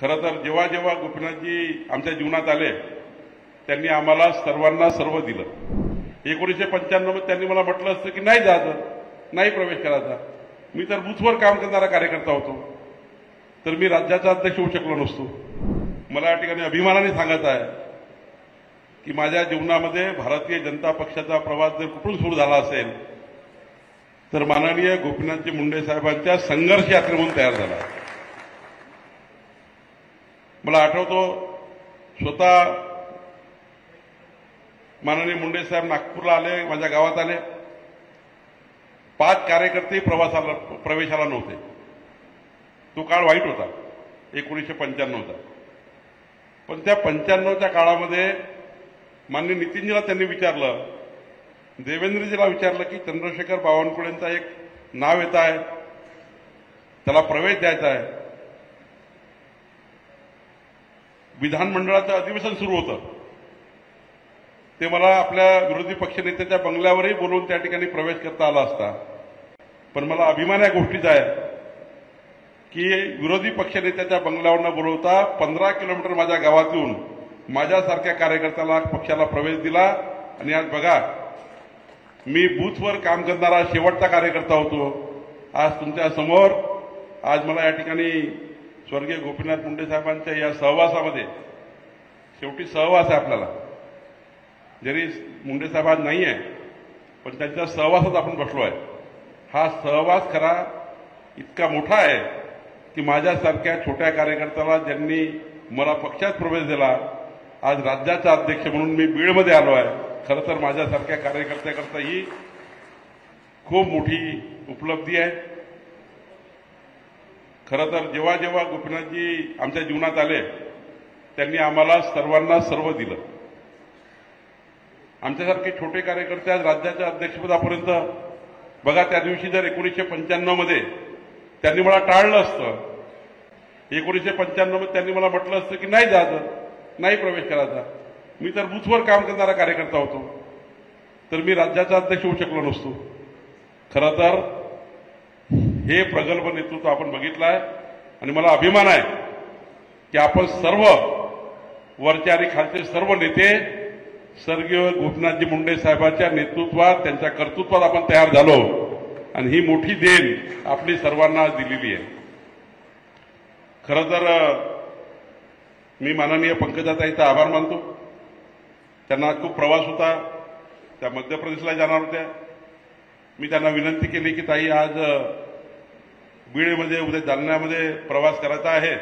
खरं तर जेव्हा जेव्हा गोपीनाथजी आमच्या जीवनात आले त्यांनी आम्हाला सर्वांना सर्व दिलं. 1995 मध्ये त्यांनी मला म्हटलं असतं की नाही जायचं, नाही प्रवेश करायचा. मी तर बूथवर काम करणारा कार्यकर्ता होतो, तर मी राज्याचा अध्यक्ष होऊ शकलो नसतो. मला या ठिकाणी अभिमानाने सांगायचं आहे की माझ्या जीवनामध्ये भारतीय जनता पक्षाचा प्रवास जर कुठून सुरू झाला असेल तर माननीय गोपीनाथजी मुंडे साहेबांच्या संघर्ष यात्रेमधून तयार झाला. मला आठवतो स्वतः माननीय मुंडे साहेब नागपूरला आले, माझ्या गावात आले. 5 कार्यकर्ते प्रवेशाला नव्हते. तो काळ वाईट होता, 1995चा. पण त्या 95च्या काळामध्ये माननीय नितीनजीला त्यांनी विचारलं, देवेंद्रजीला विचारलं की चंद्रशेखर बावनकुळेंचा एक नाव येत आहे, त्याला प्रवेश द्यायचा आहे. विधानमंडळाचं अधिवेशन सुरू होतं. ते मला आपल्या विरोधी पक्षनेत्याच्या बंगल्यावरही बोलवून त्या ठिकाणी प्रवेश करता आला असता. पण मला अभिमान या गोष्टीचा आहे की विरोधी पक्षनेत्याच्या बंगल्यावरनं बोलवता 15 किलोमीटर माझ्या गावात येऊन माझ्यासारख्या कार्यकर्त्याला पक्षाला प्रवेश दिला. आणि आज बघा, मी बूथवर काम करणारा शेवटचा कार्यकर्ता होतो. आज तुमच्या समोर आज मला या ठिकाणी स्वर्गीय गोपीनाथ मुंडे साहेबांच्या या सहवासामध्ये, शेवटी सहवास आहे आपल्याला, जरी मुंडे साहेब आज नाही आहे पण त्यांच्या सहवासात आपण बसलो आहे. हा सहवास खरा इतका मोठा आहे की माझ्यासारख्या छोट्या कार्यकर्त्याला ज्यांनी मला पक्षात प्रवेश दिला, आज राज्याचा अध्यक्ष म्हणून मी बीडमध्ये आलो आहे. खरं तर माझ्यासारख्या कार्यकर्त्याकरता ही खूप मोठी उपलब्धी आहे. खरं तर जेव्हा जेव्हा गोपीनाथजी आमच्या जीवनात आले त्यांनी आम्हाला सर्वांना सर्व दिलं. आमच्यासारखे छोटे कार्यकर्ते आज राज्याच्या अध्यक्षपदापर्यंत, बघा, त्या दिवशी जर 1995 मध्ये त्यांनी मला टाळलं असतं, 1995 मध्ये त्यांनी मला म्हटलं असतं की नाही जायचं, नाही प्रवेश करायचा, मी तर बूथवर काम करणारा कार्यकर्ता होतो, तर मी राज्याचा अध्यक्ष होऊ शकलो नसतो. खरं तर हे प्रगल्भ नेतृत्व आपण बघितलं आहे आणि मला अभिमान आहे की आपण सर्व वरचे आणि खालचे सर्व नेते स्वर्गीय गोपीनाथजी मुंडे साहेबांच्या नेतृत्वात, त्यांच्या कर्तृत्वात आपण तयार झालो आणि ही मोठी देण आपली सर्वांना दिलेली आहे. खरं तर मी माननीय पंकजाताईंचा आभार मानतो. त्यांना खूप प्रवास होता, त्या मध्य प्रदेशला जाणार होत्या. मी त्यांना विनंती केली की ताई, आज बीडमध्ये, उद्या जालन्यामध्ये प्रवास करायचा आहे.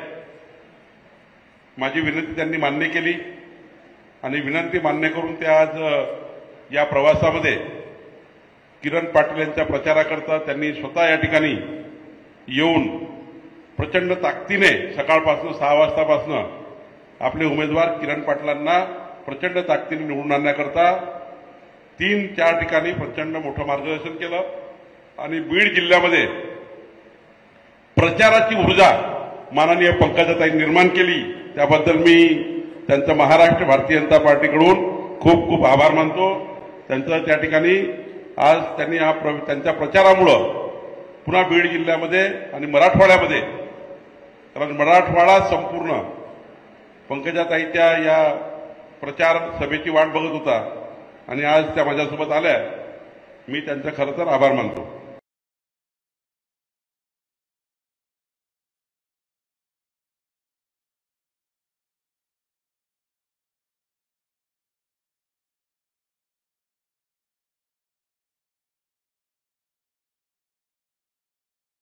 माझी विनंती त्यांनी मान्य केली आणि विनंती मान्य करून त्या आज या प्रवासामध्ये किरण पाटील यांच्या प्रचाराकरता त्यांनी स्वतः या ठिकाणी येऊन प्रचंड ताकदीने सकाळपासून 6 वाजतापासून आपले उमेदवार किरण पाटलांना प्रचंड ताकदीने निवडून आणण्याकरता 3-4 ठिकाणी प्रचंड मोठं मार्गदर्शन केलं. आणि बीड जिल्ह्यामध्ये प्रचाराची ऊर्जा माननीय पंकजाताई निर्माण केली. त्याबद्दल मी त्यांचं महाराष्ट्र भारतीय जनता पार्टीकडून खूप खूप आभार मानतो. त्यांचं त्या ठिकाणी आज त्यांनी त्यांच्या प्रचारामुळं पुन्हा बीड जिल्ह्यामध्ये आणि मराठवाड्यामध्ये, कारण मराठवाडा संपूर्ण पंकजाताईच्या या प्रचार सभेची वाट बघत होता आणि आज त्या माझ्यासोबत आल्या. मी त्यांचा खरं तर आभार मानतो.